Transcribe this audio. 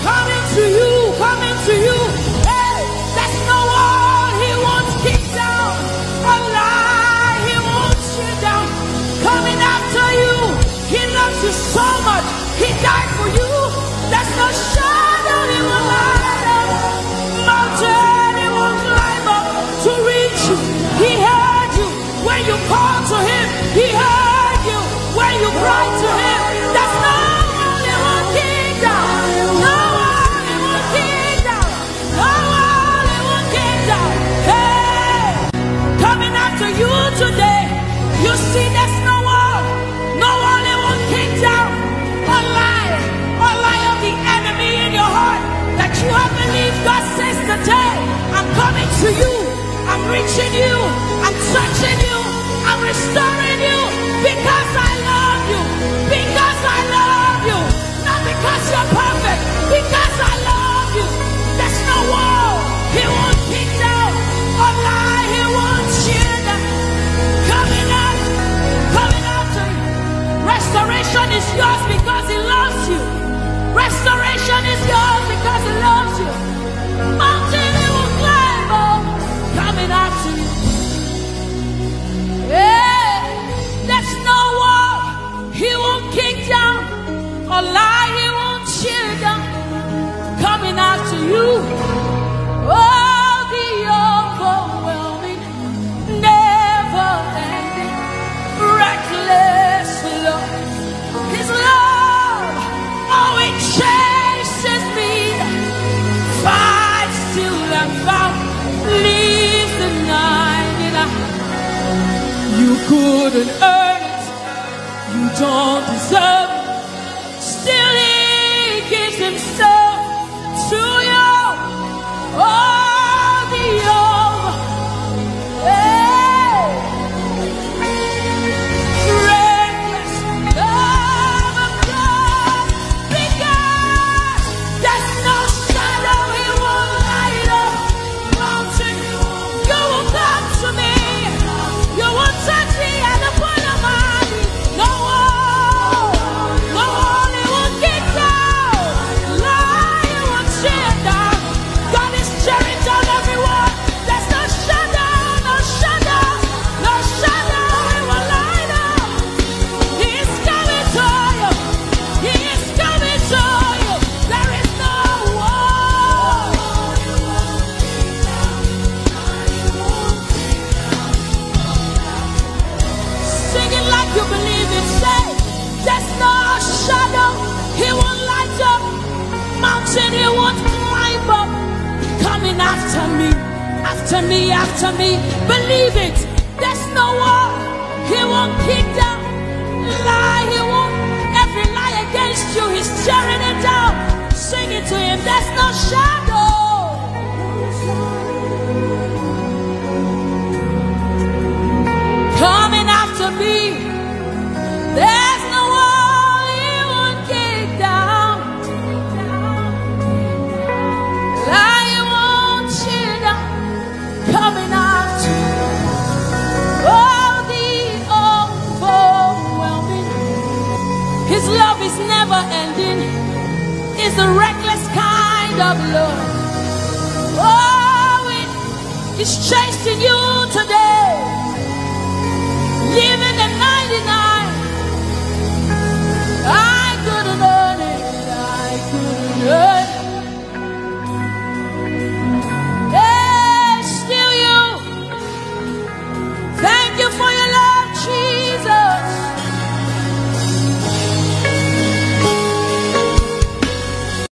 coming to you, coming to you. Hey, there's no wall he won't kick down, a lie he won't shoot down. Coming after you, he loves you so much, he died for you. There's no shadow he won't light up, mountain he won't climb up to reach you. He heard you when you called to him, he heard you when you cried to him. There's no wall he won't kick down, no wall he won't kick down, no wall he won't kick down. Hey, coming after you today, you see there's no wall he won't kick down. A lie of the enemy in your heart that you have believed. God says today, I'm coming to you, I'm reaching you, I'm touching you, I'm restoring you, because I love you, because I love you, not because you're perfect, because I love you. There's no wall he won't kick down, a lie he won't cheer down. Coming after you. Restoration is yours because he loves you. Restoration is yours because he loves you. Mountain he will climb up, coming after you. Yeah, there's no wall he won't kick down, a lie he won't cheer down. Coming after you. Oh, the overwhelming, never-ending, reckless love. His love, oh, it chases me, fights till I'm found, leaves the 99. You couldn't earn it, you don't deserve it, still he gives himself to you. Oh, the reckless love of God, because there's no shadow he won't light up. Mountain, you will come to me, you will touch me at the point of my knee. No wall he won't kick down, lie he won't tear down. God is tearing down everyone. There's no shadow, no shadow, no shadow he will light up. He is coming to you, he is coming to you. There is no wall. Sing it like you believe it. Say, there's no shadow he won't light up, mountain he won't climb up. Coming after me, after me, after me. Believe it. There's no wall he won't kick down, lie he won't. Every lie against you, he's tearing it down. Sing it to him. There's no shadow. Coming after me, there's no wall he won't kick down, lie he won't cheer down. Coming after you. Oh, the overwhelming, his love is never ending, is the reckless kind of love. Oh, it is chasing you today.